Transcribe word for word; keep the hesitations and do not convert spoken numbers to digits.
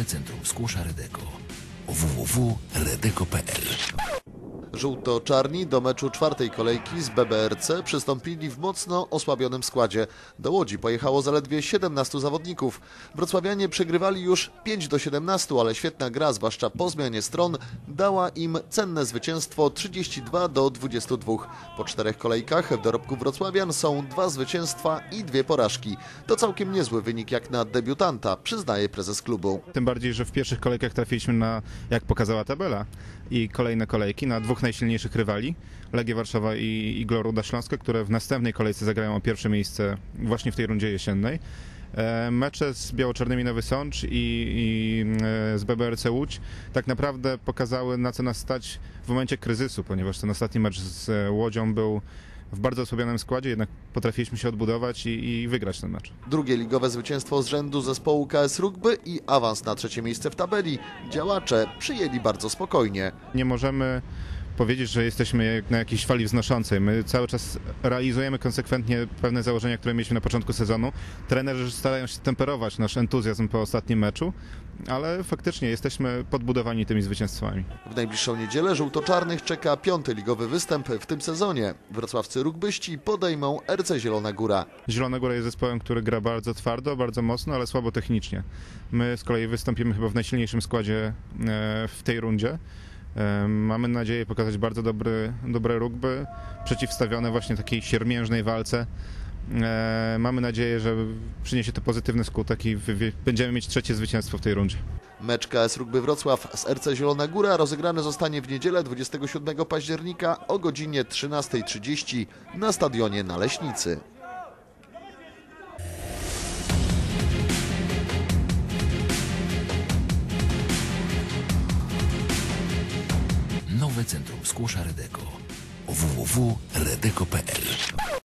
Centrum Skłosza Redeko w w w kropka redeko kropka p l. Żółto-czarni do meczu czwartej kolejki z B B R C przystąpili w mocno osłabionym składzie. Do Łodzi pojechało zaledwie siedemnastu zawodników. Wrocławianie przegrywali już pięć do siedemnastu, ale świetna gra, zwłaszcza po zmianie stron, dała im cenne zwycięstwo trzydzieści dwa do dwudziestu dwóch. Po czterech kolejkach w dorobku wrocławian są dwa zwycięstwa i dwie porażki. To całkiem niezły wynik jak na debiutanta, przyznaje prezes klubu. Tym bardziej, że w pierwszych kolejkach trafiliśmy na, jak pokazała tabela, i kolejne kolejki na dwóch najsilniejszych rywali, Legię Warszawa i Igor Ruda Śląska, które w następnej kolejce zagrają o pierwsze miejsce właśnie w tej rundzie jesiennej. E, mecze z Biało-Czarnymi Nowy Sącz i, i z B B R C Łódź tak naprawdę pokazały, na co nas stać w momencie kryzysu, ponieważ ten ostatni mecz z Łodzią był w bardzo osłabionym składzie, jednak potrafiliśmy się odbudować i, i wygrać ten mecz. Drugie ligowe zwycięstwo z rzędu zespołu K S Rugby i awans na trzecie miejsce w tabeli działacze przyjęli bardzo spokojnie. Nie możemy powiedzieć, że jesteśmy na jakiejś fali wznoszącej. My cały czas realizujemy konsekwentnie pewne założenia, które mieliśmy na początku sezonu. Trenerzy starają się temperować nasz entuzjazm po ostatnim meczu, ale faktycznie jesteśmy podbudowani tymi zwycięstwami. W najbliższą niedzielę żółto-czarnych czeka piąty ligowy występ w tym sezonie. Wrocławscy rugbyści podejmą R C Zielona Góra. Zielona Góra jest zespołem, który gra bardzo twardo, bardzo mocno, ale słabo technicznie. My z kolei wystąpimy chyba w najsilniejszym składzie w tej rundzie. Mamy nadzieję pokazać bardzo dobry, dobre rugby, przeciwstawione właśnie takiej siermiężnej walce. Mamy nadzieję, że przyniesie to pozytywny skutek i będziemy mieć trzecie zwycięstwo w tej rundzie. Mecz K S Rugby Wrocław z R C Zielona Góra rozegrany zostanie w niedzielę dwudziestego siódmego października o godzinie trzynastej trzydzieści na stadionie na Leśnicy. Nowe Centrum Skłosza Redeko w w w kropka redeko kropka p l.